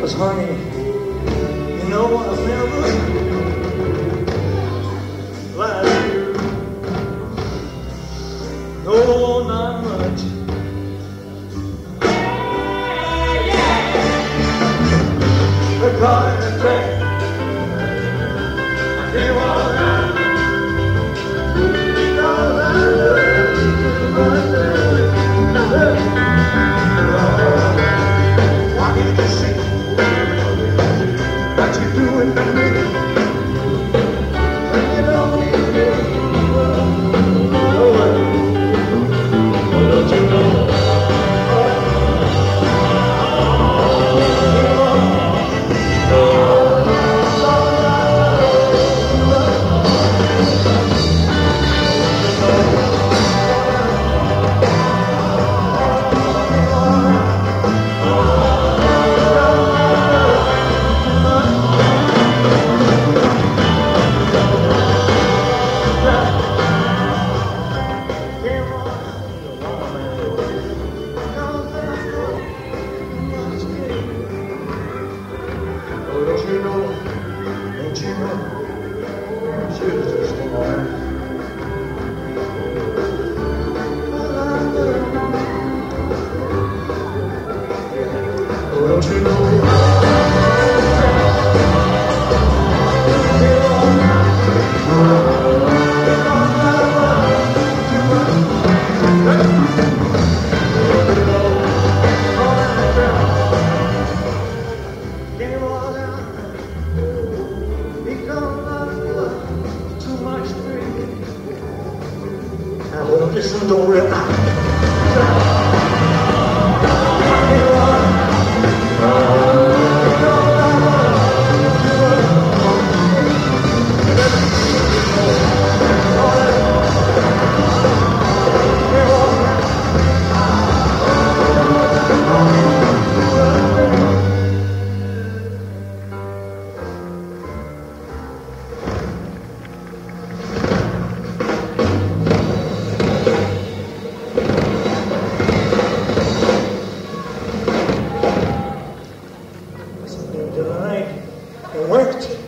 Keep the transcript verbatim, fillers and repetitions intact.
'Cause honey, you know I've never lied to you. No, not much. The car in the track, I can't walk out. Because I love you, I love you. Why can't you see what you're doing to me? Bring it on me, baby. Oh, don't you know? Don't you know, don't you know, she was just a woman. Oh, don't you know? Well, listen, don't rip out. Tonight, it worked.